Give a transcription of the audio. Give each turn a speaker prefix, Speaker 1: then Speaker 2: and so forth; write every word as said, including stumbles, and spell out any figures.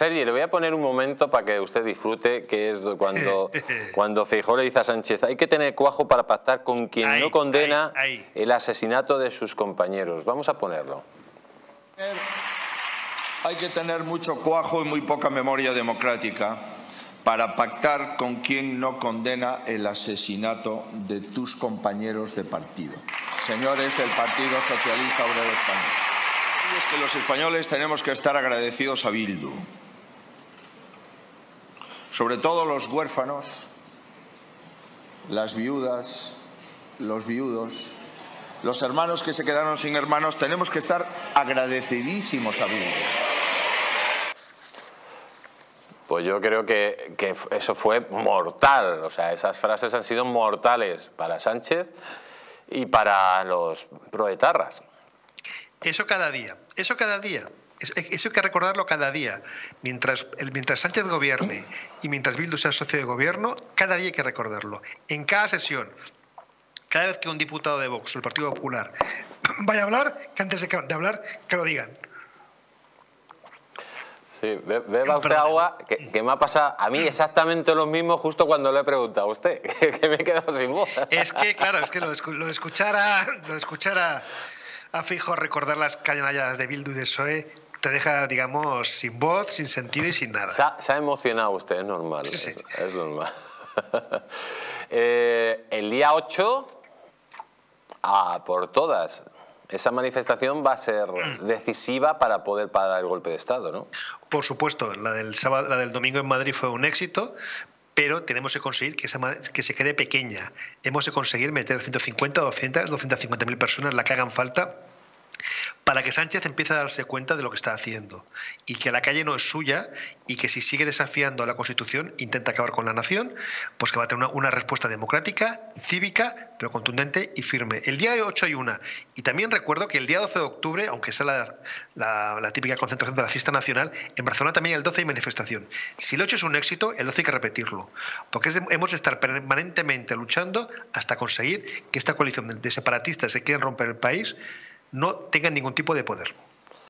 Speaker 1: Sergi, le voy a poner un momento para que usted disfrute, que es cuando, cuando Feijóo le dice a Sánchez: hay que tener cuajo para pactar con quien
Speaker 2: ahí,
Speaker 1: no condena
Speaker 2: ahí, ahí.
Speaker 1: el asesinato de sus compañeros. Vamos a ponerlo.
Speaker 3: Hay que tener mucho cuajo y muy poca memoria democrática para pactar con quien no condena el asesinato de tus compañeros de partido, señores del Partido Socialista Obrero Español. Y es que los españoles tenemos que estar agradecidos a Bildu, sobre todo los huérfanos, las viudas, los viudos, los hermanos que se quedaron sin hermanos. Tenemos que estar agradecidísimos a Bildu.
Speaker 1: Pues yo creo que, que eso fue mortal, o sea, esas frases han sido mortales para Sánchez y para los proetarras.
Speaker 2: Eso cada día, eso cada día, eso, eso hay que recordarlo cada día. Mientras, mientras Sánchez gobierne y mientras Bildu sea socio de gobierno, cada día hay que recordarlo. En cada sesión, cada vez que un diputado de Vox, el Partido Popular, vaya a hablar, que antes de, que, de hablar, que lo digan.
Speaker 1: Sí, beba usted agua, que, que me ha pasado a mí exactamente lo mismo justo cuando le he preguntado a usted, que, que me he quedado sin voz.
Speaker 2: Es que, claro, es que lo de, lo de escuchar a, lo de escuchar a, a Feijóo recordar las canalladas de Bildu y de P S O E te deja, digamos, sin voz, sin sentido y sin nada.
Speaker 1: Se ha, se ha emocionado usted, es normal,
Speaker 2: sí, sí.
Speaker 1: Es, es normal. eh, el día ocho, a por todas, esa manifestación va a ser decisiva para poder parar el golpe de Estado, ¿no?
Speaker 2: Por supuesto, la del sábado, la del domingo en Madrid fue un éxito, pero tenemos que conseguir que, esa, que se quede pequeña. Hemos de conseguir meter ciento cincuenta, doscientas, doscientas cincuenta mil personas, la que hagan falta, para que Sánchez empiece a darse cuenta de lo que está haciendo y que la calle no es suya y que si sigue desafiando a la Constitución, intenta acabar con la nación, pues que va a tener una, una respuesta democrática, cívica, pero contundente y firme. El día ocho hay una. Y también recuerdo que el día doce de octubre, aunque sea la, la, la típica concentración de la fiesta nacional, en Barcelona también el doce hay manifestación. Si el ocho es un éxito, el doce hay que repetirlo, porque es de, hemos de estar permanentemente luchando hasta conseguir que esta coalición de separatistas que quieren romper el país no tengan ningún tipo de poder.